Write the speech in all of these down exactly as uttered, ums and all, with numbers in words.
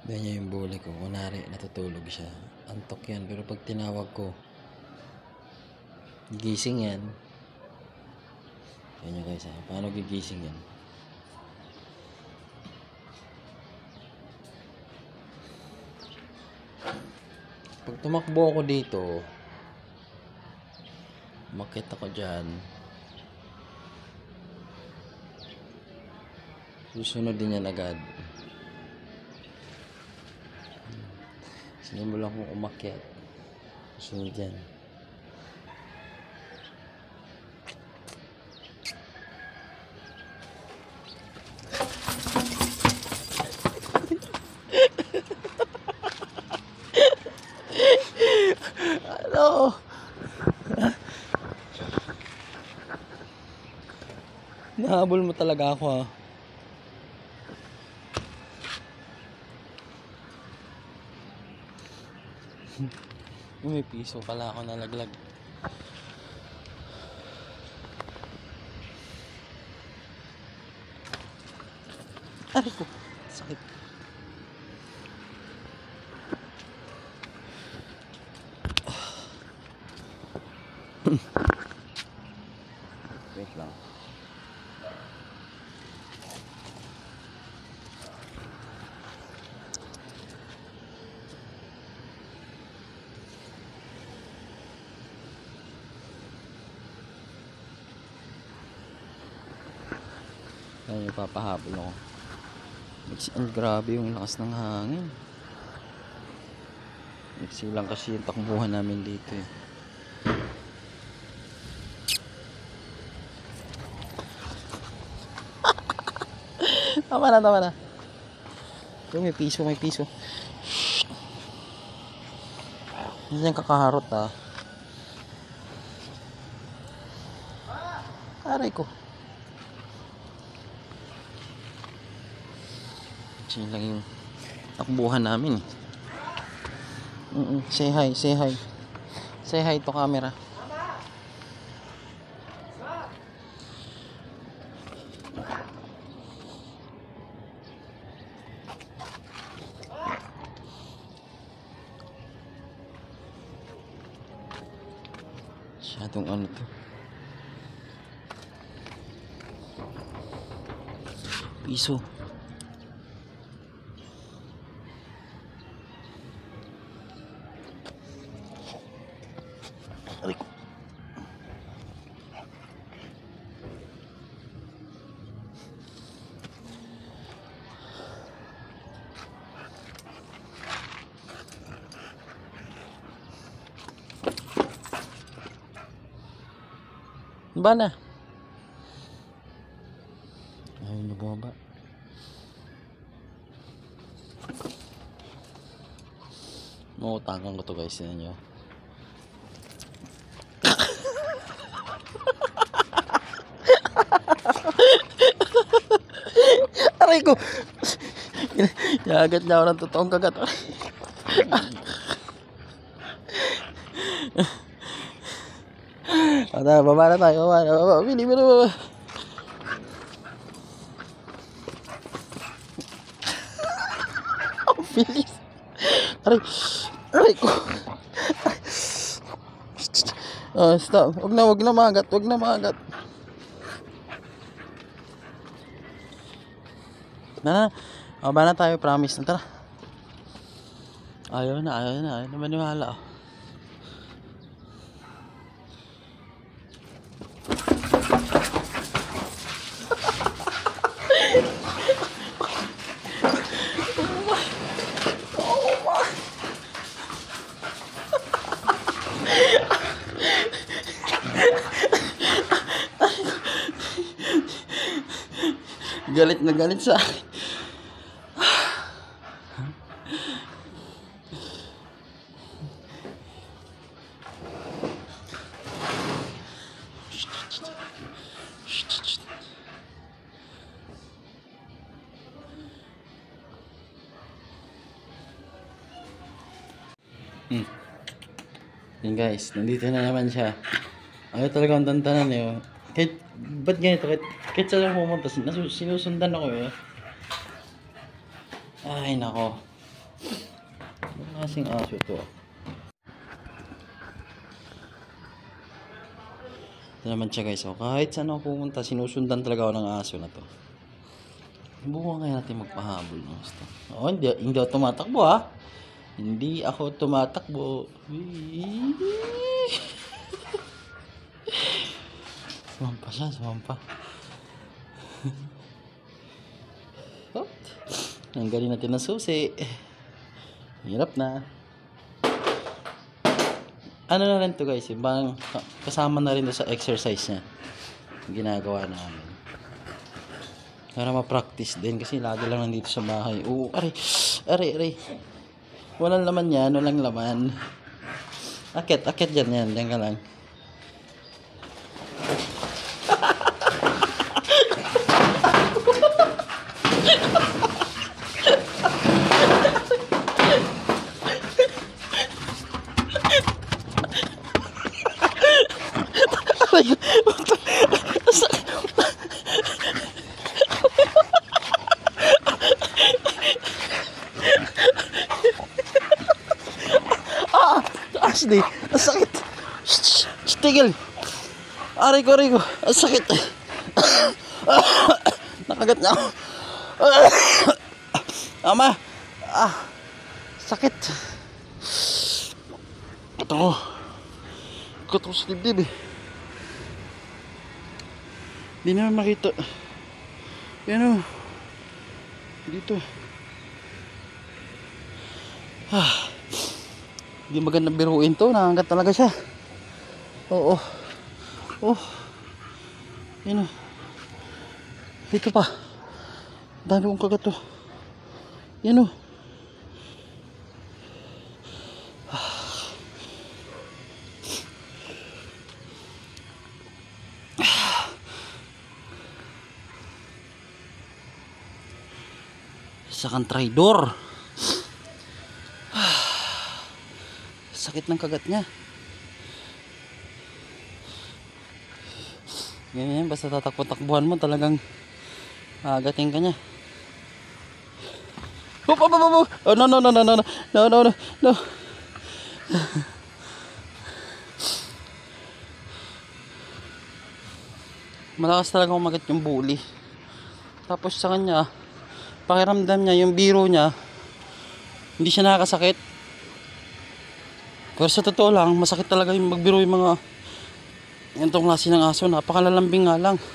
Ganyan yung bully ko. Kunwari, natutulog siya. Antok yan. Pero pag tinawag ko, gising yan. Yan yung guys. Ha? Paano gigising yan? Pag tumakbo ako dito, umakyat ako dyan. Susunod din yan agad. Sinimulan kong umakyat. Susunod yan. Ano? Nahabol mo talaga ako, ha. May piso pala ako nalaglag. Aray ko, sakit. Wait lang. Ay, papahabol ako. Ang grabe yung lakas ng hangin. Nagsi lang kasi yung takbuhan namin dito eh. Tama na, tama na. Ito, may piso, may piso. Hindi yan kakaharot, ha. Aray ko. Yan lang yung takbuhan namin eh. Mm -mm. Say hi, say hi. Say hi to camera. Masyadong ano to. Piso. Aray ko. Ba na? Ayaw na bumaba. Mautangan ko to guys, yan nyo. Aray ko. Yagat niya ako ng totoong kagat. Tara, baba na tayo. Baba na, baba. Bili, bili, baba. Ang bilis. Aray. Aray ko. Oh, stop. Huwag na, huwag na magat. Huwag na magat. Na, na. Baba na tayo, promise na. Tara. Ayaw na, ayaw na. Ayaw na maniwala. Oh. Galit na galit sa akin. Hmm. Yan guys, nandito na naman siya. Ayaw talaga ang tantanan eh. Kahit, ba't ganito? Kahit, kahit saan lang pumunta, sinusundan ako eh. Ay nako. Anong klaseng aso to? Ito naman siya guys. So, kahit saan ako pumunta, sinusundan talaga ako ng aso na to. Bukan kaya natin magpahabol ng gusto. Oo, hindi, hindi ako tumatakbo ha. Hindi ako tumatakbo. Sumampa siya, sumampa. Oh, tanggalin natin ng susi. Hirap na. Ano na rin to guys, ibang kasama na rin to sa exercise niya. Ginagawa namin. Para ma-practice din kasi lagi lang nandito sa bahay. Oo, aray, aray, aray. Walang laman yan, walang laman. Akit, akit dyan yan, dyan ka lang. Aray, Ashley, ang sakit. Shh, shh, tigil. Aray ko, aray ko. Ang sakit. Nakagat na ako. Ama. Ah, sakit. Ito ko. Ito ko sa dibdib eh. Hindi naman makita. Yan o. Dito. Ah. Hindi magandang biruin to. Nangangat talaga siya. Oo. Oh. Yan o. Dito pa. Dami kong kagat to. Yan o. Isa kang traidor. Sakit ng kagat niya. Ganyan, basta tatakbo-takbuhan mo talagang agating ka niya. Oh, oh, oh, oh. Oh, no, no, no, no, no, no, no, no, no. Malakas talaga umagat yung bully. Tapos sa kanya, pakiramdam niya, yung biro niya, hindi siya nakakasakit. Pero sa totoo lang, masakit talaga yung magbiro yung mga ganitong klase ng aso. Napakalalambing nga lang.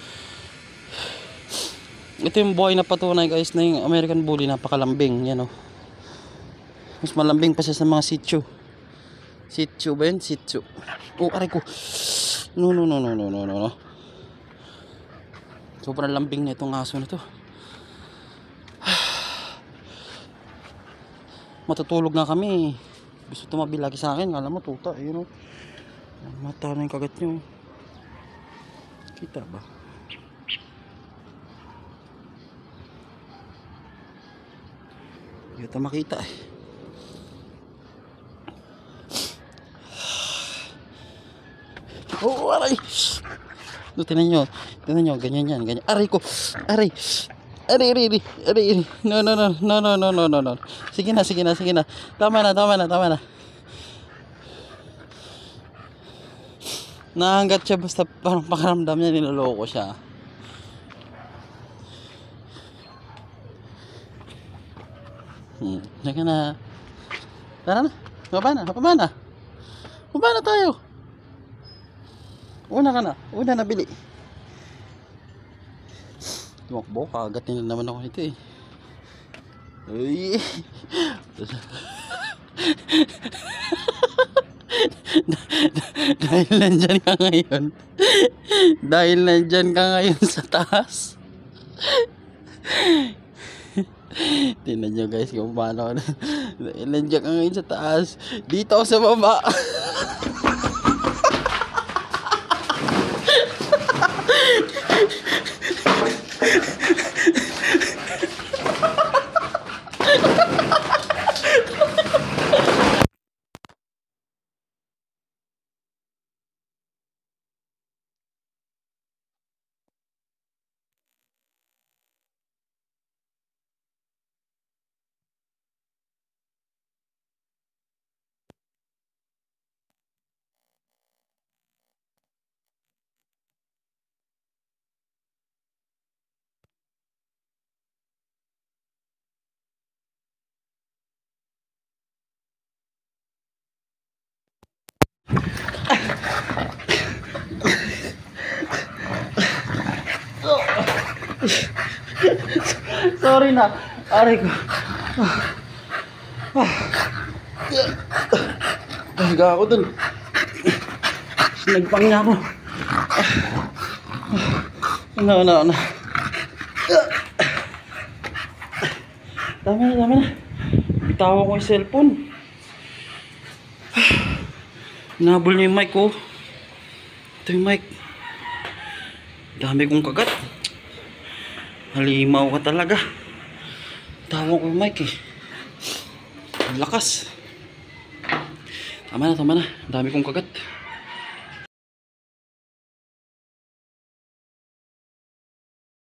Ito yung buhay na patunay guys na yung American Bully, napakalambing. Yan o. Mas malambing pa siya sa mga Shih Tzu. Shih Tzu ba yun? Shih Tzu. Oh, aray ko. No, no, no, no, no, no, no. Sobrang lambing na itong aso na to. Matutulog na kami. Gusto tumabi lagi sa akin. Alam mo, tuta. Ayun o. Mata na yung kagat nyo. Kita ba? Hindi ito makita eh. Oh, aray! No, tinan nyo. Tinan nyo. Ganyan yan. Ganyan. Aray ko. Aray. Aray, aray, aray. Aray, aray. No, no, no. No, no, no, no, no, no. Sige na, sige na, sige na. Tama na, tama na, tama na. Nahanggat siya basta parang pakaramdam niya, niloloko siya. Hmm, saka na. Tara na. Baba na, baba na. Baba na tayo. Una ka na. Una na bili. Tumakbo, kagatin na naman ako nito eh. Uy. Dahil nandyan ka ngayon. Dahil nandyan ka ngayon sa taas. Tingnan nyo guys kung paano. Dahil nandyan ka ngayon sa taas. Dito ako sa baba. Sorry na. Aray ko. Ah. Higa ako dun. Nagpang niya ako. Ano, ano, ano. Tama na, tama na. Bitawa ko yung cellphone. Nabol niya yung mic ko. Ito yung mic. Dami kong kagat. Halimaw ka talaga. Tawa ko yung mic eh. Ang lakas. Tama na, tama na. Dami kong kagat.